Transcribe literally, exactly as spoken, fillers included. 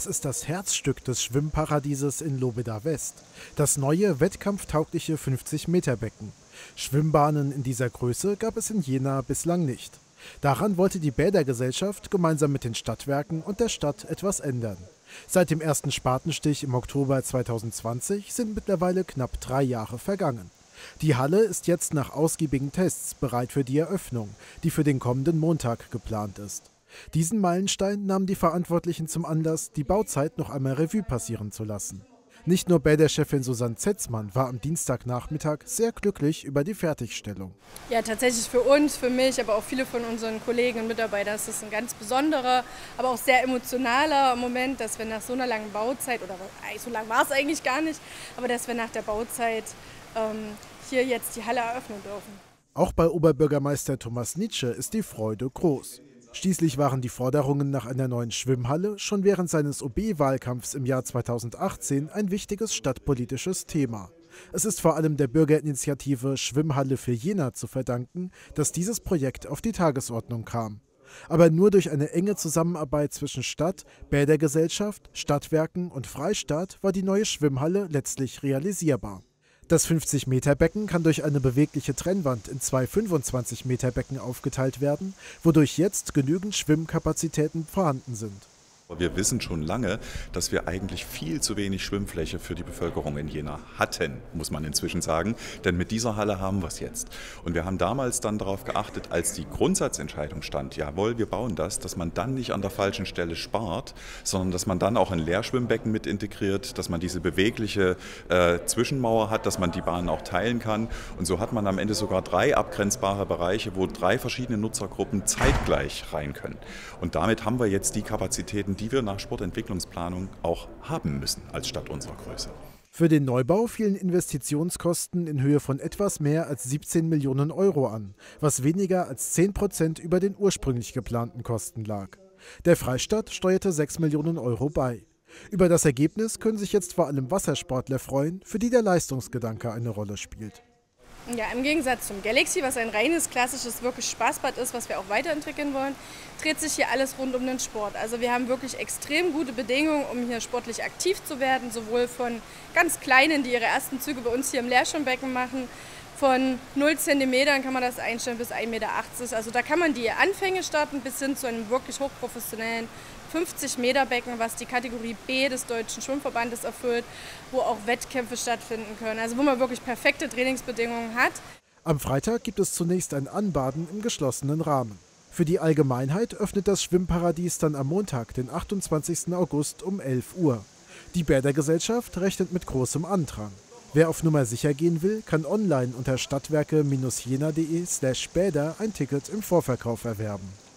Es ist das Herzstück des Schwimmparadieses in Lobeda West. Das neue, wettkampftaugliche fünfzig-Meter-Becken. Schwimmbahnen in dieser Größe gab es in Jena bislang nicht. Daran wollte die Bädergesellschaft gemeinsam mit den Stadtwerken und der Stadt etwas ändern. Seit dem ersten Spatenstich im Oktober zweitausendzwanzig sind mittlerweile knapp drei Jahre vergangen. Die Halle ist jetzt nach ausgiebigen Tests bereit für die Eröffnung, die für den kommenden Montag geplant ist. Diesen Meilenstein nahmen die Verantwortlichen zum Anlass, die Bauzeit noch einmal Revue passieren zu lassen. Nicht nur Bäderchefin Susanne Zetzmann war am Dienstagnachmittag sehr glücklich über die Fertigstellung. Ja, tatsächlich für uns, für mich, aber auch viele von unseren Kollegen und Mitarbeitern ist das ein ganz besonderer, aber auch sehr emotionaler Moment, dass wir nach so einer langen Bauzeit, oder so lang war es eigentlich gar nicht, aber dass wir nach der Bauzeit ähm, hier jetzt die Halle eröffnen dürfen. Auch bei Oberbürgermeister Thomas Nitsche ist die Freude groß. Schließlich waren die Forderungen nach einer neuen Schwimmhalle schon während seines O B-Wahlkampfs im Jahr zweitausendachtzehn ein wichtiges stadtpolitisches Thema. Es ist vor allem der Bürgerinitiative Schwimmhalle für Jena zu verdanken, dass dieses Projekt auf die Tagesordnung kam. Aber nur durch eine enge Zusammenarbeit zwischen Stadt, Bädergesellschaft, Stadtwerken und Freistaat war die neue Schwimmhalle letztlich realisierbar. Das fünfzig-Meter-Becken kann durch eine bewegliche Trennwand in zwei fünfundzwanzig-Meter-Becken aufgeteilt werden, wodurch jetzt genügend Schwimmkapazitäten vorhanden sind. Wir wissen schon lange, dass wir eigentlich viel zu wenig Schwimmfläche für die Bevölkerung in Jena hatten, muss man inzwischen sagen. Denn mit dieser Halle haben wir es jetzt. Und wir haben damals dann darauf geachtet, als die Grundsatzentscheidung stand, jawohl, wir bauen das, dass man dann nicht an der falschen Stelle spart, sondern dass man dann auch ein Leerschwimmbecken mit integriert, dass man diese bewegliche äh, Zwischenmauer hat, dass man die Bahn auch teilen kann. Und so hat man am Ende sogar drei abgrenzbare Bereiche, wo drei verschiedene Nutzergruppen zeitgleich rein können. Und damit haben wir jetzt die Kapazitäten, die wir nach Sportentwicklungsplanung auch haben müssen als Stadt unserer Größe. Für den Neubau fielen Investitionskosten in Höhe von etwas mehr als siebzehn Millionen Euro an, was weniger als zehn Prozent über den ursprünglich geplanten Kosten lag. Der Freistaat steuerte sechs Millionen Euro bei. Über das Ergebnis können sich jetzt vor allem Wassersportler freuen, für die der Leistungsgedanke eine Rolle spielt. Ja, im Gegensatz zum Galaxy, was ein reines, klassisches, wirklich Spaßbad ist, was wir auch weiterentwickeln wollen, dreht sich hier alles rund um den Sport. Also wir haben wirklich extrem gute Bedingungen, um hier sportlich aktiv zu werden, sowohl von ganz Kleinen, die ihre ersten Züge bei uns hier im Leerschwimmbecken machen, von null Zentimetern kann man das einstellen bis ein Meter achtzig. Also da kann man die Anfänge starten bis hin zu einem wirklich hochprofessionellen fünfzig-Meter-Becken, was die Kategorie B des Deutschen Schwimmverbandes erfüllt, wo auch Wettkämpfe stattfinden können. Also wo man wirklich perfekte Trainingsbedingungen hat. Am Freitag gibt es zunächst ein Anbaden im geschlossenen Rahmen. Für die Allgemeinheit öffnet das Schwimmparadies dann am Montag, den achtundzwanzigsten August um elf Uhr. Die Bädergesellschaft rechnet mit großem Andrang. Wer auf Nummer sicher gehen will, kann online unter stadtwerke Bindestrich jena punkt de slash bäder ein Ticket im Vorverkauf erwerben.